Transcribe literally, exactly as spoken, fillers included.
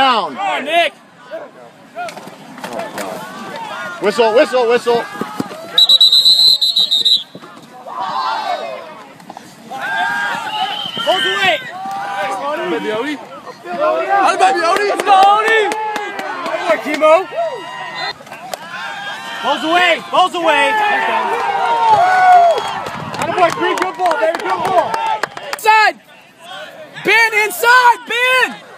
down. Come on, Nick. Oh, whistle, whistle, whistle. Hold the weight. Baby Odie. Hello, baby Odie. Let's go, Odie. Come on, Kimo. Balls away. Balls away. Good ball, baby. Good ball. Inside. Ben, inside. Ben.